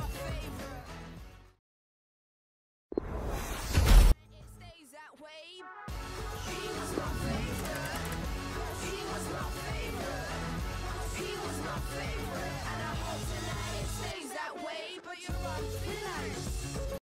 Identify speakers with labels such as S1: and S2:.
S1: favorite, and I hope tonight it stays that way. But you're unfinished.